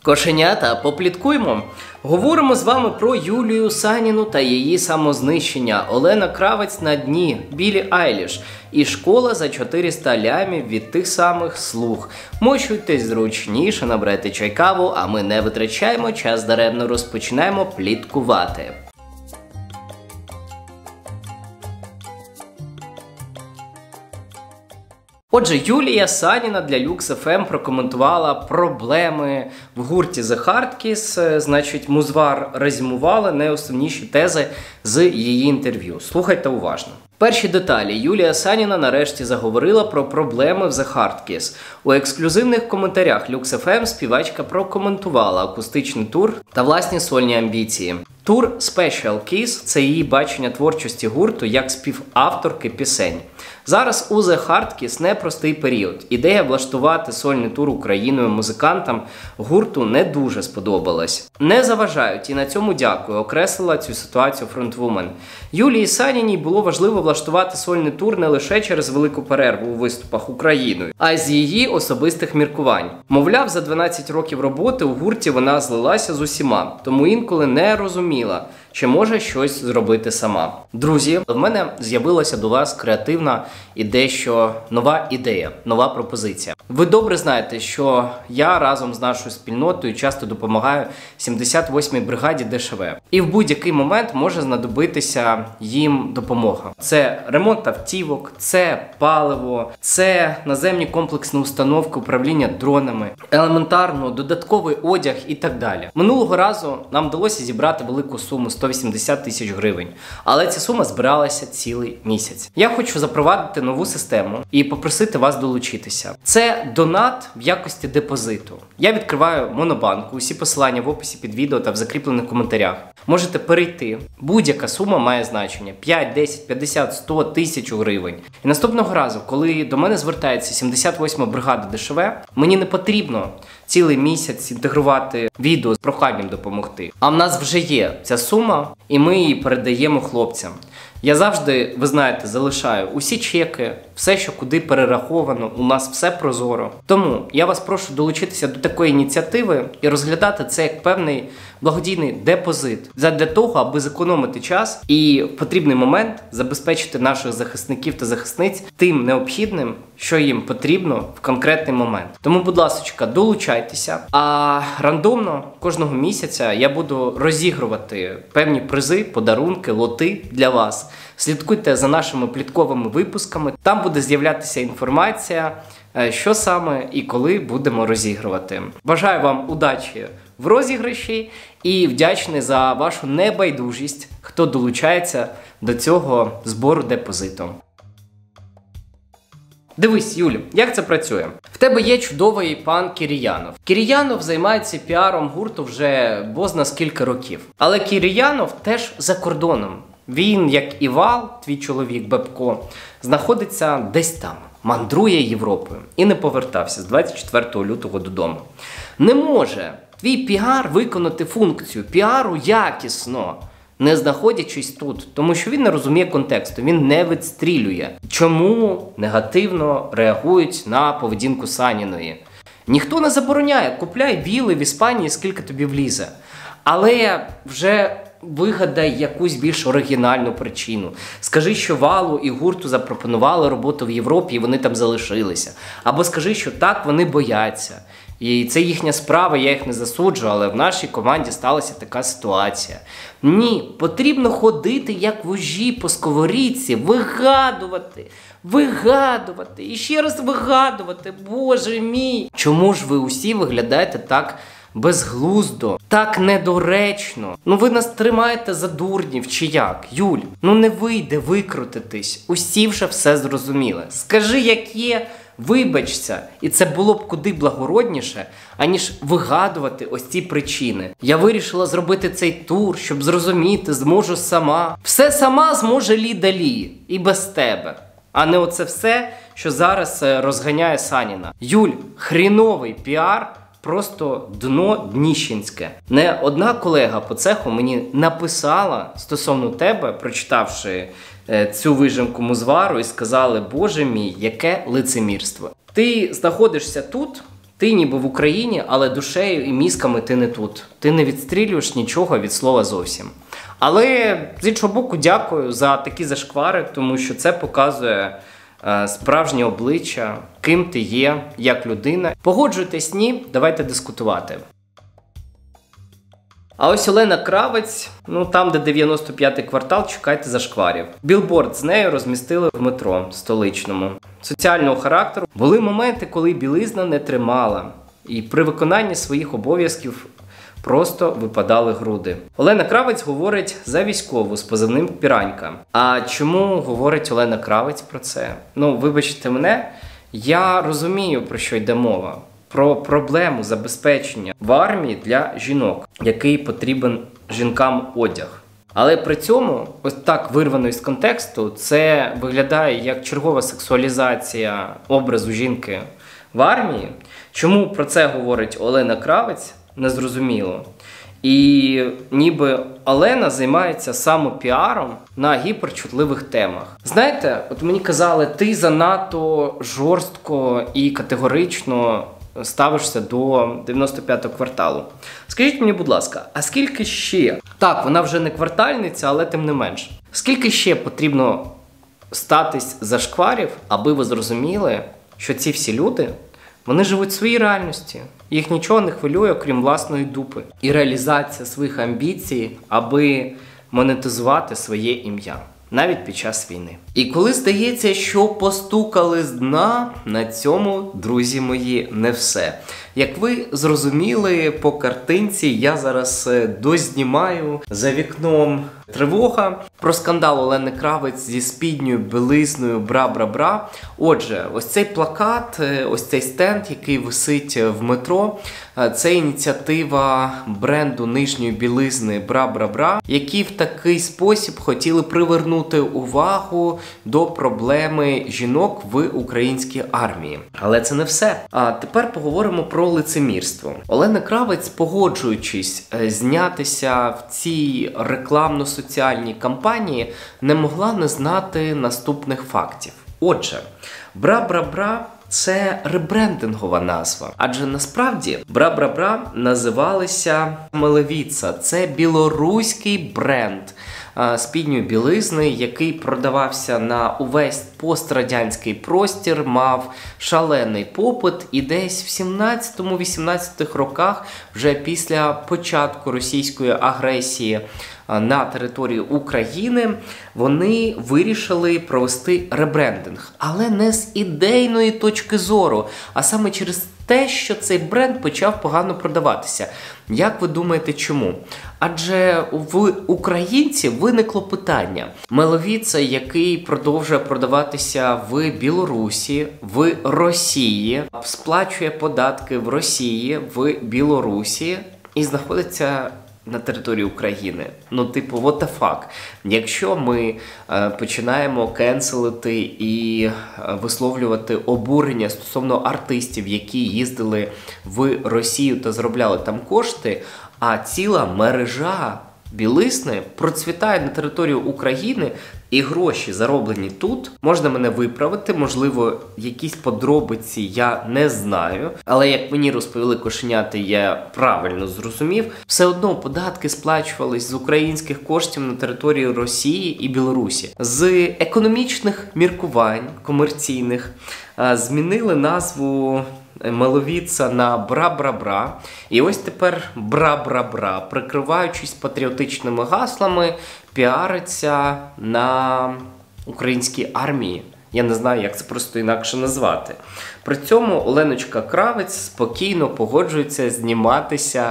Кошенята, попліткуймо. Говоримо з вами про Юлію Саніну та її самознищення. Олена Кравець на дні, Біллі Айліш і школа за 400 лямів від тих самих слуг. Мочуйтесь зручніше, набрайте чай-каву, а ми не витрачаємо час даремно, розпочинаємо пліткувати. Отже, Юлія Саніна для Lux FM прокоментувала проблеми в гурті The Hard Kiss. Значить, Музвар резюмувала найосновніші тези з її інтерв'ю. Слухайте уважно. Перші деталі. Юлія Саніна нарешті заговорила про проблеми в The Hard Kiss. У ексклюзивних коментарях Lux FM співачка прокоментувала акустичний тур та власні сольні амбіції. Тур Special Kiss – це її бачення творчості гурту як співавторки пісень. Зараз у The Hard Kiss непростий період. Ідея влаштувати сольний тур Україною музикантам гурту не дуже сподобалась. Не заважають і на цьому дякую, окреслила цю ситуацію фронтвумен. Юлії Саніній було важливо влаштувати сольний тур не лише через велику перерву у виступах Україною, а й з її особистих міркувань. Мовляв, за 12 років роботи у гурті вона злилася з усіма, тому інколи не розуміла, чи може щось зробити сама. Друзі, в мене з'явилася до вас креативна і дещо нова ідея, нова пропозиція. Ви добре знаєте, що я разом з нашою спільнотою часто допомагаю 78-й бригаді ДШВ. І в будь-який момент може знадобитися їм допомога. Це ремонт автівок, це паливо, це наземні комплексні установки управління дронами, елементарно додатковий одяг і так далі. Минулого разу нам вдалося зібрати велику суму 180 тисяч гривень, але ця сума збиралася цілий місяць. Я хочу запровадити нову систему і попросити вас долучитися. Це донат в якості депозиту. Я відкриваю Монобанку, усі посилання в описі під відео та в закріплених коментарях. Можете перейти. Будь-яка сума має значення. 5, 10, 50, 100, 1000 гривень. І наступного разу, коли до мене звертається 78-ма бригада ДШВ, мені не потрібно цілий місяць інтегрувати відео з проханням допомогти. А в нас вже є ця сума, і ми її передаємо хлопцям. Я завжди, ви знаєте, залишаю усі чеки, все, що куди перераховано, у нас все прозоро. Тому я вас прошу долучитися до такої ініціативи і розглядати це як певний благодійний депозит. Задля того, аби зекономити час і в потрібний момент забезпечити наших захисників та захисниць тим необхідним, що їм потрібно в конкретний момент. Тому, будь ласка, долучайтеся. А рандомно кожного місяця я буду розігрувати певні призи, подарунки, лоти для вас. Слідкуйте за нашими плітковими випусками. Там буде з'являтися інформація, що саме і коли будемо розігрувати. Бажаю вам удачі в розіграші і вдячний за вашу небайдужість, хто долучається до цього збору депозиту. Дивись, Юль, як це працює? В тебе є чудовий пан Кіріянов. Кіріянов займається піаром гурту вже бозна скільки років. Але Кіріянов теж за кордоном. Він, як і Вал, твій чоловік Бебко, знаходиться десь там, мандрує Європою і не повертався з 24 лютого додому. Не може твій піар виконати функцію піару якісно, не знаходячись тут, тому що він не розуміє контексту, він не відстрілює. Чому негативно реагують на поведінку Саніної? Ніхто не забороняє, купляй віли в Іспанії, скільки тобі влізе. Але вже вигадай якусь більш оригінальну причину. Скажи, що Валу і гурту запропонували роботу в Європі і вони там залишилися. Або скажи, що так, вони бояться. І це їхня справа, я їх не засуджу, але в нашій команді сталася така ситуація. Ні, потрібно ходити як вужі по сковорідці, вигадувати і ще раз вигадувати, боже мій. Чому ж ви усі виглядаєте так безглуздо, так недоречно? Ну ви нас тримаєте за дурнів чи як? Юль, ну не вийде викрутитись, усі вже все зрозуміли. Скажи, як є, вибачся, і це було б куди благородніше, аніж вигадувати ось ці причини. Я вирішила зробити цей тур, щоб зрозуміти, зможу сама. Все сама зможе Лі, і без тебе. А не оце все, що зараз розганяє Саніна. Юль, хріновий піар, просто дно дніщенське. Не одна колега по цеху мені написала стосовно тебе, прочитавши цю вижимку Музвару, і сказали: боже мій, яке лицемірство. Ти знаходишся тут, Ти ніби в Україні, але душею і мізками ти не тут. Ти не відстрілюєш нічого від слова зовсім. Але, з іншого боку, дякую за такі зашквари, тому що це показує справжнє обличчя, ким ти є, як людина. Погоджуйтесь, ні, давайте дискутувати. А ось Олена Кравець, там, де 95-й квартал, чекайте зашкварів. Білборд з нею розмістили в метро столичному. Соціального характеру. Були моменти, коли білизна не тримала. І при виконанні своїх обов'язків просто випадали груди. Олена Кравець говорить за військову з позивним «Піранька». А чому говорить Олена Кравець про це? Вибачте мене, я розумію, про що йде мова. Про проблему забезпечення в армії для жінок, який потрібен жінкам одяг. Але при цьому, ось так вирвано із контексту, це виглядає як чергова сексуалізація образу жінки в армії. Чому про це говорить Олена Кравець, незрозуміло. І ніби Олена займається самопіаром на гіперчутливих темах. Знаєте, от мені казали, ти занадто жорстко і категорично ставишся до 95-го кварталу. Скажіть мені, будь ласка, а скільки ще? Так, вона вже не квартальниця, але тим не менш. Скільки ще потрібно статись зашкварів, аби ви зрозуміли, що ці всі люди, вони живуть в своїй реальності. Їх нічого не хвилює, окрім власної дупи. І реалізація своїх амбіцій, аби монетизувати своє ім'я. Навіть під час війни. І коли здається, що постукали з дна, на цьому, друзі мої, не все. Як ви зрозуміли по картинці, я зараз дознімаю за вікном тривога про скандал Олени Кравець зі спідньою білизною бра-бра-бра. Отже, ось цей плакат, ось цей стенд, який висить в метро, це ініціатива бренду нижньої білизни бра-бра-бра, які в такий спосіб хотіли привернути увагу до проблеми жінок в українській армії. Але це не все. А тепер поговоримо про лицемірство. Олена Кравець, погоджуючись знятися в цій рекламно-соціальній кампанії, не могла не знати наступних фактів. Отже, бра-бра-бра – це ребрендингова назва. Адже насправді бра-бра-бра називалися Мелевіца. Це білоруський бренд спідньої білизни, який продавався на увесь пострадянський простір, мав шалений попит, і десь в 17-18 роках, вже після початку російської агресії на території України, вони вирішили провести ребрендинг. Але не з ідейної точки зору, а саме через те, що цей бренд почав погано продаватися. Як ви думаєте, чому? Адже в українців виникло питання. Меловіца, який продовжує продаватися в Білорусі, в Росії, сплачує податки в Росії, в Білорусі і знаходиться на території України. What the fuck? Якщо ми починаємо кенселити і висловлювати обурення стосовно артистів, які їздили в Росію та заробляли там кошти, а ціла мережа білизни процвітає на території України, і гроші, зароблені тут, можна мене виправити, можливо, якісь подробиці я не знаю, але як мені розповіли кошеняти, я правильно зрозумів, все одно податки сплачувались з українських коштів на території Росії і Білорусі. З економічних міркувань комерційних змінили назву Меловіца на бра-бра-бра. І ось тепер бра-бра-бра, прикриваючись патріотичними гаслами, піариться на українській армії. Я не знаю, як це просто інакше назвати. При цьому Оленочка Кравець спокійно погоджується зніматися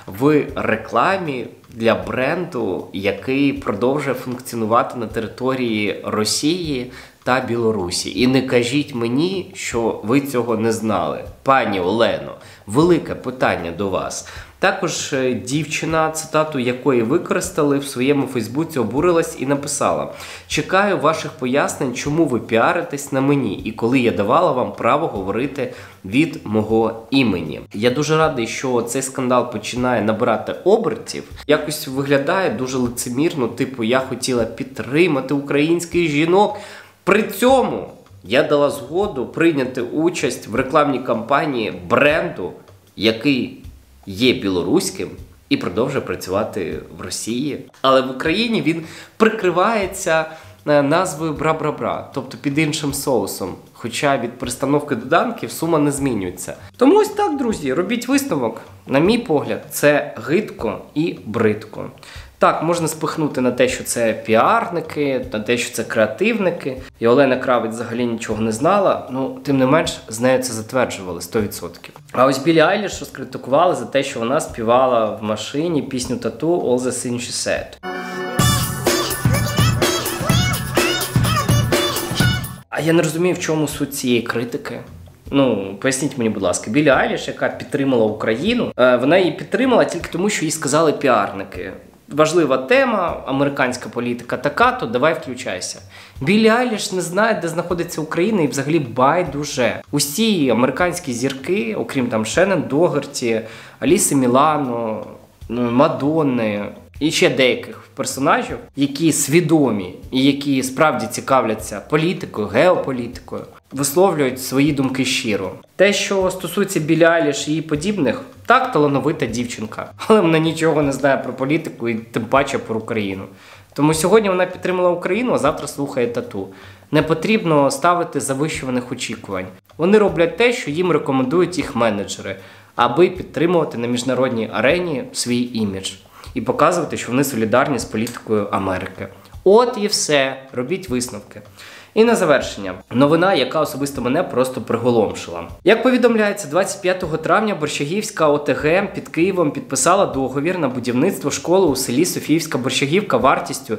в рекламі для бренду, який продовжує функціонувати на території Росії та Білорусі. І не кажіть мені, що ви цього не знали. Пані Олено, велике питання до вас. Також дівчина, цитату якої використали в своєму Фейсбуці, обурилась і написала: «Чекаю ваших пояснень, чому ви піаритесь на мені, і коли я давала вам право говорити від мого імені». Я дуже радий, що цей скандал починає набирати обертів. Якось виглядає дуже лицемірно, типу, я хотіла підтримати українських жінок. При цьому я дала згоду прийняти участь в рекламній кампанії бренду, який є білоруським і продовжує працювати в Росії. Але в Україні він прикривається назвою «Бра-бра-бра», тобто під іншим соусом. Хоча від перестановки доданків сума не змінюється. Тому ось так, друзі, робіть висновок. На мій погляд, це гидко і бридко. Так, можна спихнути на те, що це піарники, на те, що це креативники. І Олена Кравець взагалі нічого не знала, тим не менш, з нею це затверджували 100%. А ось Біллі Айліш розкритикували за те, що вона співала в машині пісню Тату «All the Things She Said». А я не розумію, в чому суть цієї критики. Поясніть мені, будь ласка, Біллі Айліш, яка підтримала Україну, вона її підтримала тільки тому, що їй сказали піарники. Важлива тема, американська політика така, то давай включайся. Біллі Айліш не знає, де знаходиться Україна і взагалі байдуже. Усі американські зірки, окрім там Шеннон Догерті, Аліси Мілано, Мадонни і ще деяких персонажів, які свідомі і які справді цікавляться політикою, геополітикою, висловлюють свої думки щиро. Те, що стосується Біллі Айліш і її подібних, так, талановита дівчинка, але вона нічого не знає про політику і тим паче про Україну. Тому сьогодні вона підтримала Україну, а завтра слухає Тату. Не потрібно ставити завищуваних очікувань. Вони роблять те, що їм рекомендують їх менеджери, аби підтримувати на міжнародній арені свій імідж і показувати, що вони солідарні з політикою Америки. От і все. Робіть висновки. І на завершення. Новина, яка особисто мене просто приголомшила. Як повідомляється, 25 травня Борщагівська ОТГ під Києвом підписала договір на будівництво школи у селі Софіївська Борщагівка вартістю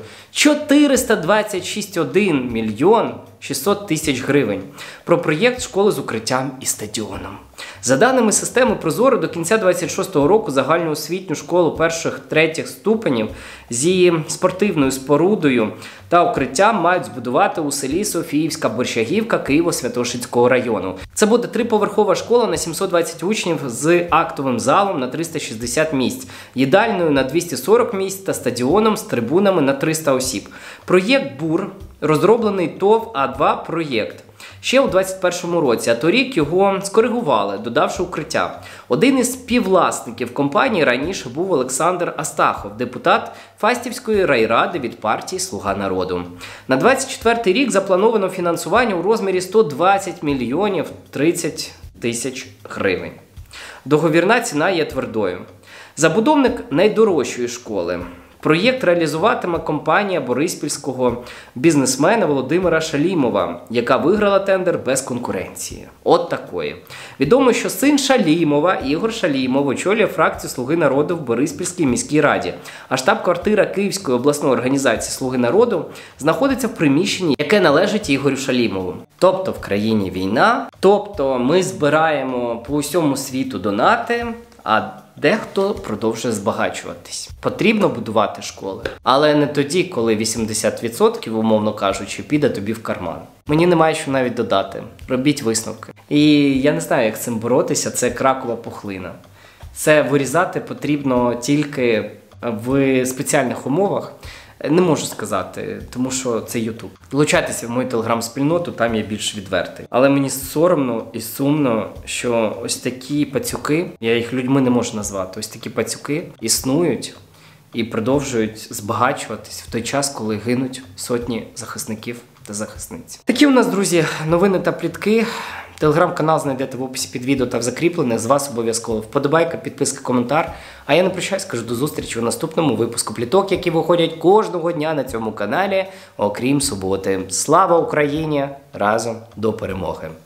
426,1 мільйон 600 тисяч гривень. Про проєкт школи з укриттям і стадіоном. За даними системи Прозоро, до кінця 26-го року загальноосвітню школу перших-третіх ступенів з її спортивною спорудою та укриттям мають збудувати у селі Софіївська Борщагівка Києво-Святошинського району. Це буде триповерхова школа на 720 учнів з актовим залом на 360 місць, їдальною на 240 місць та стадіоном з трибунами на 300 осіб. Проєкт БУР розроблений ТОВ А2 проєкт ще у 2021 році, а торік його скоригували, додавши укриття. Один із співвласників компанії раніше був Олександр Астахов, депутат Фастівської райради від партії «Слуга народу». На 2024 рік заплановано фінансування у розмірі 120 мільйонів 30 тисяч гривень. Договірна ціна є твердою. Забудовник найдорожчої школи. Проєкт реалізуватиме компанія бориспільського бізнесмена Володимира Шалімова, яка виграла тендер без конкуренції. От такої. Відомо, що син Шалімова, Ігор Шалімов, очолює фракцію «Слуги народу» в Бориспільській міській раді, а штаб-квартира Київської обласної організації «Слуги народу» знаходиться в приміщенні, яке належить Ігорю Шалімову. Тобто в країні війна, тобто ми збираємо по усьому світу донати, а дехто продовжує збагачуватись. Потрібно будувати школи, але не тоді, коли 80%, умовно кажучи, піде тобі в карман. Мені немає що навіть додати. Робіть висновки. І я не знаю, як з цим боротися, це кракова пухлина. Це вирізати потрібно тільки в спеціальних умовах. Не можу сказати, тому що це YouTube. Долучайтеся в мою телеграм-спільноту, там я більш відвертий. Але мені соромно і сумно, що ось такі пацюки, я їх людьми не можу назвати, ось такі пацюки існують і продовжують збагачуватись в той час, коли гинуть сотні захисників та захисниць. Такі у нас, друзі, новини та плітки. Телеграм-канал знайдете в описі під відео та в закріплених. З вас обов'язково вподобайка, підписка, коментар. А я не прощаюсь, кажу до зустрічі у наступному випуску пліток, які виходять кожного дня на цьому каналі, окрім суботи. Слава Україні! Разом до перемоги!